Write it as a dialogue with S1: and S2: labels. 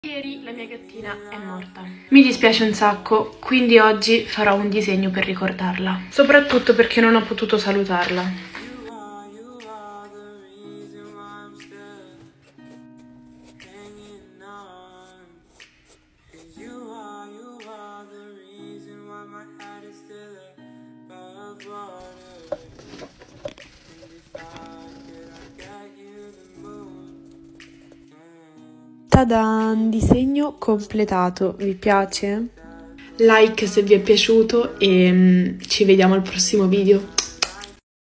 S1: Ieri la mia gattina è morta. Mi dispiace un sacco, quindi oggi farò un disegno per ricordarla. Soprattutto perché non ho potuto salutarla. Tadan, disegno completato, vi piace? Like se vi è piaciuto e ci vediamo al prossimo video.